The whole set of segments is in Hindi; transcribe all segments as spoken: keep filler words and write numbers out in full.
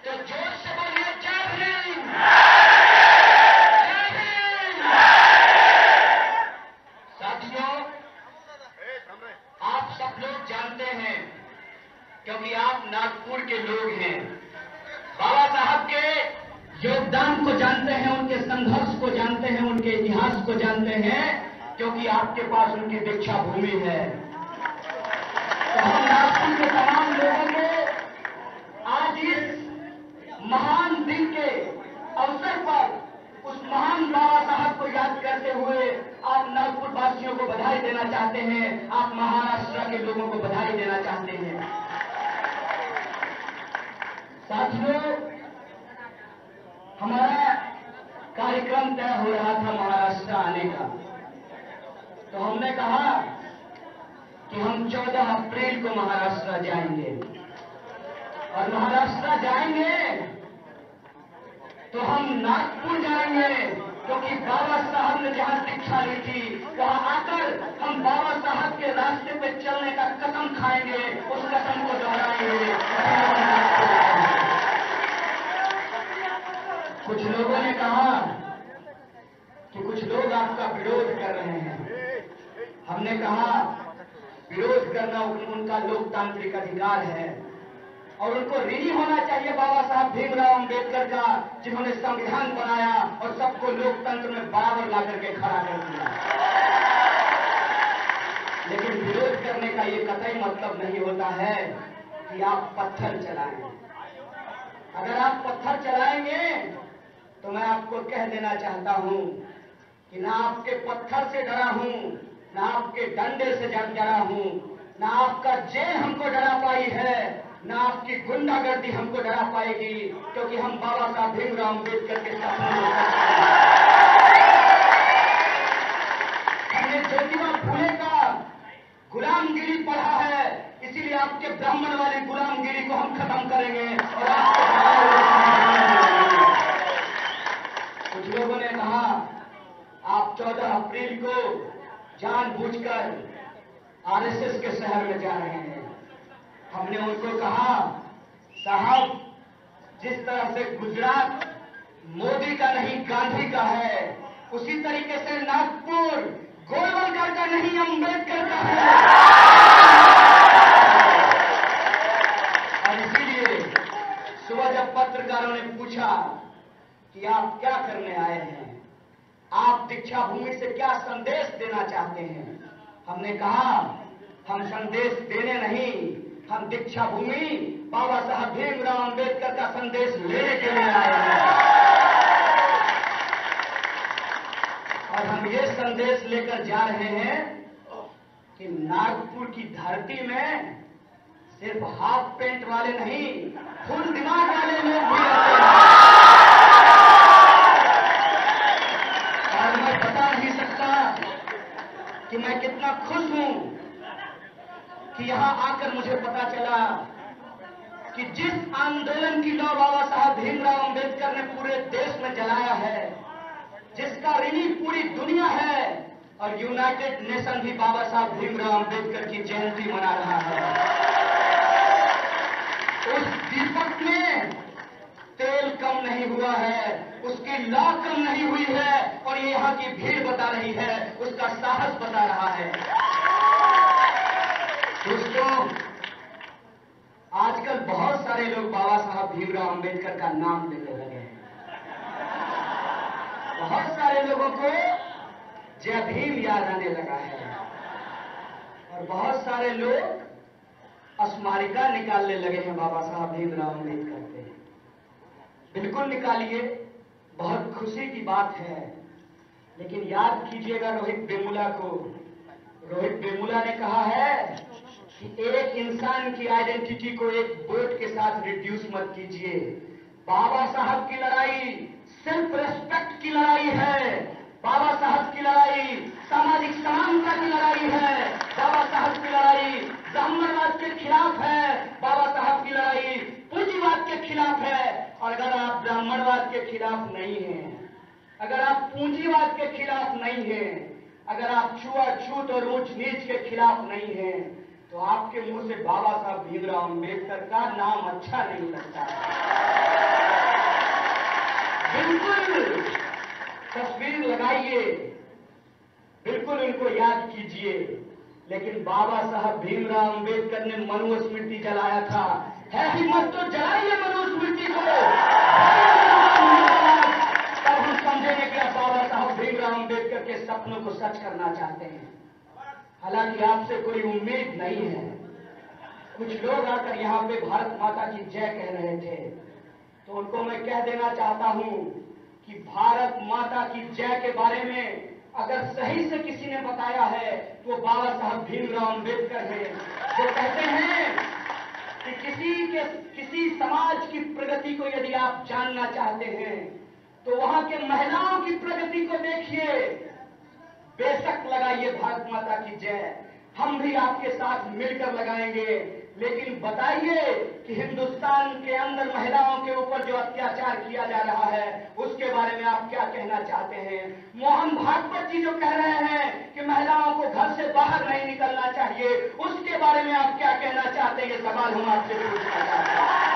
तो जोर से बोलिए जय भीम। साथियों, आप सब लोग जानते हैं, क्योंकि आप नागपुर के लोग हैं, बाबा साहब के योगदान को जानते हैं, उनके संघर्ष को जानते हैं, उनके इतिहास को जानते हैं, क्योंकि आपके पास उनकी दीक्षा भूमि है। तो हम नागपुर के तमाम लोगों को आज इस महान दिन के अवसर पर उस महान बाबा साहब को याद करते हुए आप नागपुर वासियों को बधाई देना चाहते हैं, आप महाराष्ट्र के लोगों को बधाई देना चाहते हैं। साथियों, हमारा कार्यक्रम तय हो रहा था महाराष्ट्र आने का, तो हमने कहा कि हम चौदह अप्रैल को महाराष्ट्र जाएंगे, और महाराष्ट्र जाएंगे तो हम नागपुर जाएंगे, क्योंकि बाबा साहब ने जहां शिक्षा ली थी वहां आकर हम बाबा साहब के रास्ते पे चलने का कसम खाएंगे, उस कसम को दोहराएंगे। कुछ लोगों ने कहा कि कुछ लोग आपका विरोध कर रहे हैं। हमने कहा विरोध करना उनका लोकतांत्रिक अधिकार है, और उनको ऋणी होना चाहिए बाबा साहब भीमराव अंबेडकर का, जिन्होंने संविधान बनाया और सबको लोकतंत्र में बराबर ला करके खड़ा कर दिया। लेकिन विरोध करने का ये कतई मतलब नहीं होता है कि आप पत्थर चलाएं। अगर आप पत्थर चलाएंगे तो मैं आपको कह देना चाहता हूं कि ना आपके पत्थर से डरा हूं, ना आपके डंडे से डरा हूं, ना आपका जेल हमको डरा पाई है, ना आपकी गुंडागर्दी हमको डरा पाएगी, क्योंकि हम बाबा साहब भीमराव अम्बेडकर के सपने हमने ज्योतिबा फूले का गुलामगिरी पढ़ा है, इसीलिए आपके ब्राह्मण वाली गुलामगिरी को हम खत्म करेंगे और आपको कुछ लोगों ने कहा आप चौदह अप्रैल को जानबूझकर आरएसएस के शहर में जा रहे हैं। हमने उनको कहा साहब, जिस तरह से गुजरात मोदी का नहीं गांधी का है, उसी तरीके से नागपुर गोलवलकर का नहीं अंबेडकर का है। और इसीलिए सुबह जब पत्रकारों ने पूछा कि आप क्या करने आए हैं, आप दीक्षा भूमि से क्या संदेश देना चाहते हैं, हमने कहा हम संदेश देने नहीं, हम दीक्षा भूमि बाबा साहब भीमराव अंबेडकर का संदेश लेने के लिए आए हैं। और हम ये संदेश लेकर जा रहे हैं कि नागपुर की धरती में सिर्फ हाफ पेंट वाले नहीं, फुल दिमाग वाले लोग भी रहते हैं। और मैं बता नहीं सकता कि मैं कितना खुश हूं कि यहां आकर मुझे पता चला कि जिस आंदोलन की लौ बाबा साहब भीमराव अंबेडकर ने पूरे देश में जलाया है, जिसका ऋणी पूरी दुनिया है, और यूनाइटेड नेशन भी बाबा साहब भीमराव अंबेडकर की जयंती मना रहा है। उस दीपक में तेल कम नहीं हुआ है, उसकी लौ कम नहीं हुई है, और ये यहाँ की भीड़ बता रही है, उसका साहस बता रहा है। दोस्तों, आजकल बहुत सारे लोग बाबा साहब भीमराव अंबेडकर का नाम लेने लगे हैं। बहुत सारे लोगों को जय भीम याद आने लगा है, और बहुत सारे लोग स्मारिका निकालने लगे हैं बाबा साहब भीमराव अंबेडकर के। बिल्कुल निकालिए, बहुत खुशी की बात है, लेकिन याद कीजिएगा रोहित वेमुला को। रोहित वेमुला ने कहा है कि एक इंसान की आइडेंटिटी को एक वोट के साथ रिड्यूस मत कीजिए। बाबा साहब की लड़ाई सेल्फ रेस्पेक्ट की लड़ाई है, बाबा साहब की लड़ाई सामाजिक समानता की लड़ाई है, बाबा साहब की लड़ाई ब्राह्मणवाद के खिलाफ है, बाबा साहब की लड़ाई पूंजीवाद के खिलाफ है। और अगर आप ब्राह्मणवाद के खिलाफ नहीं हैं, अगर आप पूंजीवाद के खिलाफ नहीं हैं, अगर आप छुआछूत और ऊंच नीच के खिलाफ नहीं हैं, तो आपके मुंह से बाबा साहब भीमराव अम्बेडकर का नाम अच्छा नहीं लगता। बिल्कुल तस्वीर लगाइए, बिल्कुल उनको याद कीजिए, लेकिन बाबा साहब भीमराव अम्बेडकर ने मनुस्मृति जलाया था। है हिम्मत तो जलाइए मनुस्मृति को, तब हम समझेंगे कि आप बाबा साहब भीमराव अम्बेडकर के सपनों को सच करना चाहते हैं। हालांकि आपसे कोई उम्मीद नहीं है। कुछ लोग आकर यहाँ पे भारत माता की जय कह रहे थे, तो उनको मैं कह देना चाहता हूं कि भारत माता की जय के बारे में अगर सही से किसी ने बताया है तो बाबा साहब भीमराव अम्बेडकर हैं, जो कहते हैं कि किसी के किसी समाज की प्रगति को यदि आप जानना चाहते हैं तो वहां के महिलाओं की प्रगति को देखिए। बेशक लगाइए भारत माता की जय, हम भी आपके साथ मिलकर लगाएंगे, लेकिन बताइए कि हिंदुस्तान के अंदर महिलाओं के ऊपर जो अत्याचार किया जा रहा है उसके बारे में आप क्या कहना चाहते हैं। मोहन भागवत जी जो कह रहे हैं कि महिलाओं को घर से बाहर नहीं निकलना चाहिए, उसके बारे में आप क्या कहना चाहते हैं, ये सवाल हम आपसे पूछना चाहते हैं।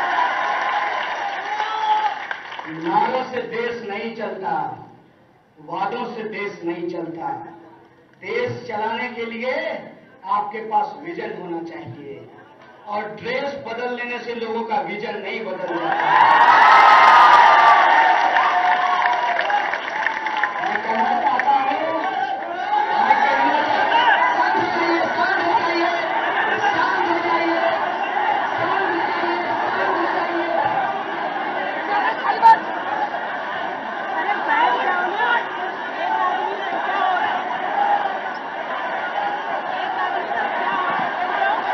नारों से देश नहीं चलता, वादों से देश नहीं चलता। देश चलाने के लिए आपके पास विजन होना चाहिए, और ड्रेस बदल लेने से लोगों का विजन नहीं बदल जाता। मैं कहना चाहता हूं, मैं कहना चाहता हूं, शांत हो जाइए, शांत हो जाइए, शांत हो जाइए, शांत हो जाइए, शांत हो जाइए। अरे बैठ जाओ ना, एक आदमी से क्या हो रहा है? एक आदमी से क्या हो रहा है?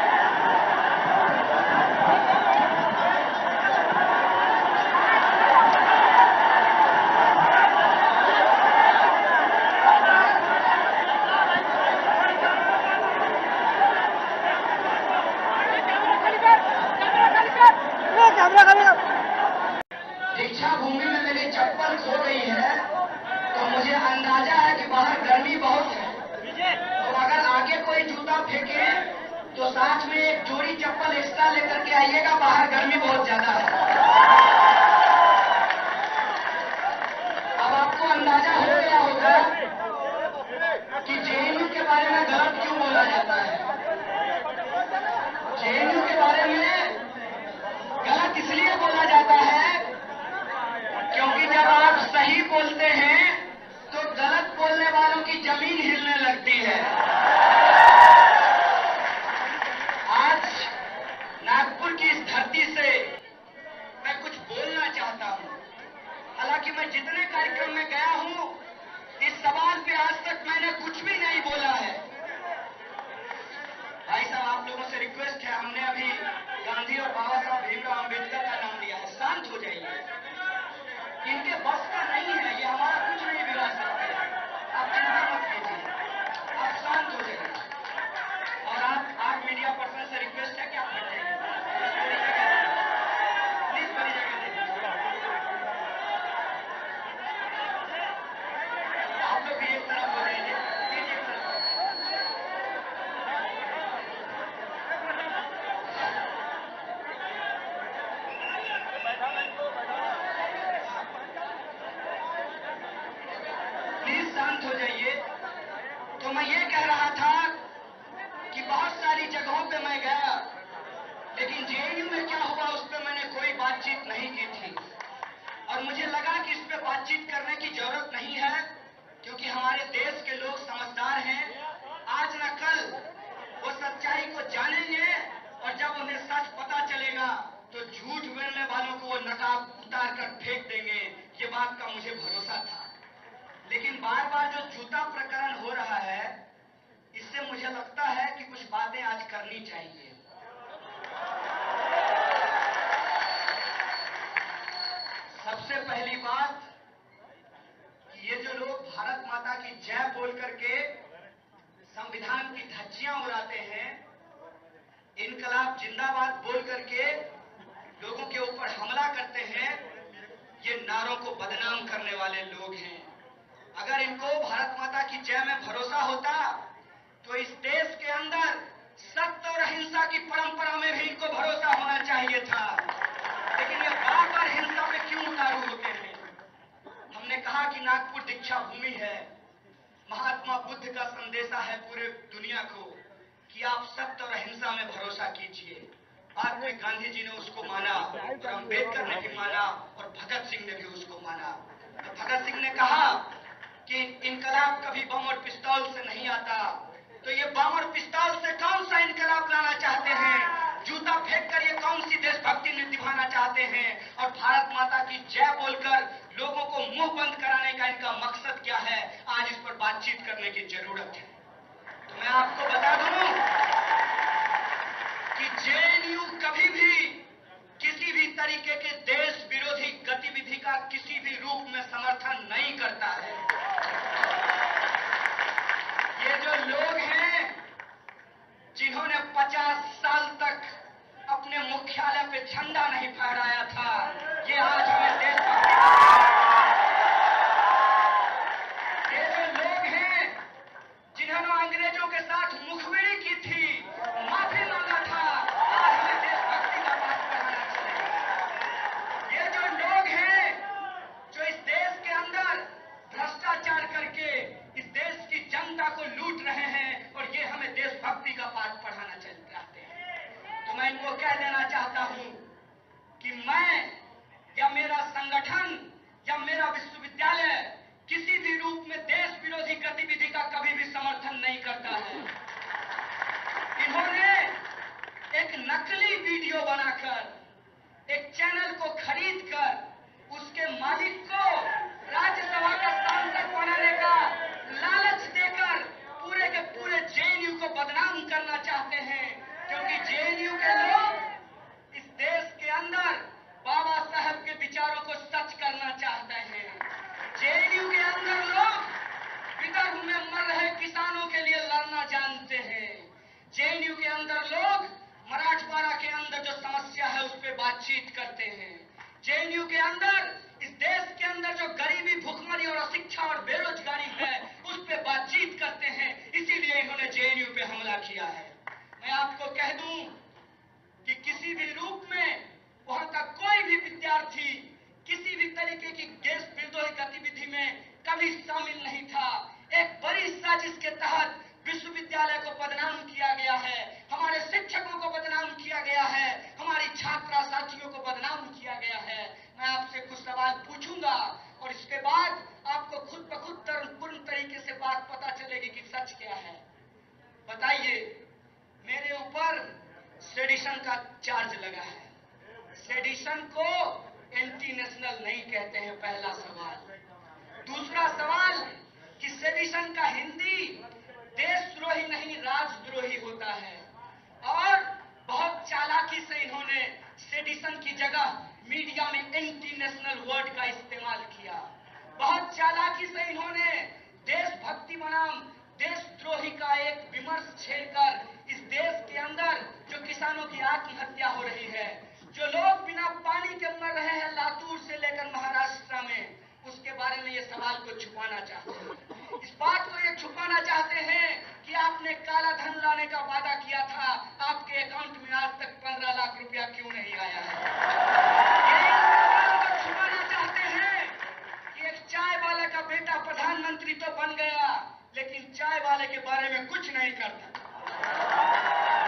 दीक्षाभूमि में मेरी चप्पल खो गई है, तो मुझे अंदाजा है कि बाहर गर्मी बहुत है, तो अगर आगे कोई जूता फेंके तो साथ में एक जोड़ी चप्पल एक्स्ट्रा लेकर के आइएगा, बाहर गर्मी बहुत ज्यादा है। अब आपको अंदाजा हो गया होगा कि जेएनयू के बारे में गलत क्यों बोला जाता है। जेएनयू के बारे में गलत इसलिए बोला जाता है क्योंकि जब आप सही बोलते हैं तो गलत बोलने वालों की जमीन हिलने लगती है। आज नागपुर की इस धरती से मैं कुछ बोलना चाहता हूं। हालांकि मैं जितने कार्यक्रम में गया हूं, इस सवाल पे आज तक मैंने कुछ भी नहीं बोला है। भाई साहब, आप लोगों से रिक्वेस्ट है, हमने अभी गांधी और बाबा साहब भीमराव अम्बेडकर का नाम लिया है, शांत हो जाइए। इनके बस का नहीं है, ये हमारा कुछ नहीं बिगाड़ सकते, आप चिंता मत कीजिए, आप शांत हो जाइए। और आप आप मीडिया पर्सन से रिक्वेस्ट है कि आप हट जाइए, प्लीज बड़ी जगह दीजिए। आप लोग भी एक तरफ हो जाइए, प्लीज एक तरफ। प्लीज शांत हो जाइए। तो मैं ये कह रहा था कि बहुत सारी जगहों पे मैं गया, लेकिन जेएनयू में क्या हुआ उस पर मैंने कोई बातचीत नहीं की थी, और मुझे लगा कि इस पे बातचीत करने की जरूरत नहीं है, क्योंकि हमारे देश के लोग समझदार हैं। आज न कल वो सच्चाई को जानेंगे, और जब उन्हें सच पता चलेगा तो झूठ बोलने वालों को वो नकाब उतार कर फेंक देंगे। ये बात का मुझे भरोसा था। लेकिन बार बार जो जूता प्रकरण हो रहा है, इससे मुझे लगता है कि कुछ बातें आज करनी चाहिए। सबसे पहली बात कि ये जो लोग भारत माता की जय बोल करके संविधान की धज्जियां उड़ाते हैं, इनकलाब जिंदाबाद बोल करके लोगों के ऊपर हमला करते हैं, ये नारों को बदनाम करने वाले लोग हैं। अगर इनको भारत माता की जय में भरोसा होता तो इस देश के अंदर सत्य और अहिंसा की परंपरा में भी इनको भरोसा होना चाहिए था, लेकिन ये बार बार हिंसा पे क्यों उतारू होते हैं? हमने कहा कि नागपुर दीक्षा भूमि है, महात्मा बुद्ध का संदेशा है पूरे दुनिया को कि आप सत्य और अहिंसा में भरोसा कीजिए। बाद में गांधी जी ने उसको माना और अम्बेडकर ने भी माना और भगत सिंह ने भी उसको माना। तो भगत सिंह ने कहा कि इनकलाब कभी बम और पिस्तौल से नहीं आता, तो ये बम और पिस्तौल से कौन सा इनकलाब लाना चाहते हैं? जूता फेंक कर ये कौन सी देशभक्ति निभाना चाहते हैं? और भारत माता की जय बोलकर लोगों को मुंह बंद कराने का इनका मकसद क्या है? आज इस पर बातचीत करने की जरूरत है। तो मैं आपको बता दूं कि जे एन यू कभी भी किसी भी तरीके के देश विरोधी गतिविधि का किसी भी रूप में समर्थन नहीं करता है। ये जो लोग हैं जिन्होंने पचास साल तक अपने मुख्यालय पे झंडा नहीं फहराया था, ये आज हमें देशभक्ति, ये जो लोग हैं जिन्होंने अंग्रेजों के साथ मुखबिरी की थी, माफी मांगा था, आज हमें देशभक्ति का पाठ पढ़ाना चाहिए। ये जो लोग हैं जो इस देश के अंदर भ्रष्टाचार करके इस देश की जनता को लूट रहे हैं और ये हमें देशभक्ति का पाठ पढ़ाना चाहते हैं, तो मैं इनको कह देना चाहता हूं कि मैं या मेरा संगठन या मेरा विश्वविद्यालय किसी भी रूप में देश विरोधी गतिविधि का कभी भी समर्थन नहीं करता है। इन्होंने एक नकली वीडियो बनाकर एक चैनल को खरीदकर उसके मालिक को राज्यसभा का सांसद बनाने का लालच देकर पूरे के पूरे जे एन यू को बदनाम करना चाहते हैं, क्योंकि जे एन यू के लोग इस देश के अंदर बाबा साहब के विचारों को सच करना चाहते हैं। जे एन यू के अंदर लोग विदर्भ में मर रहे किसानों के लिए लड़ना जानते हैं। जे एन यू के अंदर लोग मराठवाड़ा के अंदर जो समस्या है उस पर बातचीत करते हैं। जे एन यू के अंदर इस देश के अंदर जो गरीबी, भुखमरी और अशिक्षा और बेरोजगारी है उस पर बातचीत करते हैं, इसीलिए इन्होंने जे एन यू पे हमला किया है। मैं आपको कह दूं कि किसी भी रूप में वहां का कोई भी विद्यार्थी किसी भी तरीके की देश विरोधी गतिविधि में कभी शामिल नहीं था। एक बड़ी साजिश के तहत विश्वविद्यालय को बदनाम किया गया है, हमारे शिक्षकों को बदनाम किया गया है, हमारी छात्रा साथियों को बदनाम किया गया है। मैं आपसे कुछ सवाल पूछूंगा और इसके बाद आपको खुद ब खुद पूर्ण तरीके से बात पता चलेगी कि सच क्या है। बताइए, मेरे ऊपर सेडिशन का चार्ज लगा है। सेडिशन को एंटी नेशनल नहीं कहते हैं, पहला सवाल। दूसरा सवाल कि सेडिशन का हिंदी देशद्रोही नहीं राजद्रोही होता है, और बहुत चालाकी से इन्होंने सेडिशन की जगह मीडिया में एंटी नेशनल वर्ड का इस्तेमाल किया। बहुत चालाकी से इन्होंने देशभक्ति बनाम देशद्रोही का एक विमर्श छेड़कर इस देश के अंदर जो किसानों की आत्महत्या हो रही है, जो लोग बिना पानी के मर रहे हैं लातूर से लेकर महाराष्ट्र में, उसके बारे में ये सवाल को छुपाना चाहते हैं। इस बात को ये छुपाना चाहते हैं कि आपने काला धन लाने का वादा किया था, आपके अकाउंट में आज तक पंद्रह लाख रुपया क्यों नहीं आया है। ये इस सवाल को छुपाना चाहते हैं कि एक चाय वाले का बेटा प्रधानमंत्री तो बन गया, लेकिन चाय वाले के बारे में कुछ नहीं करता।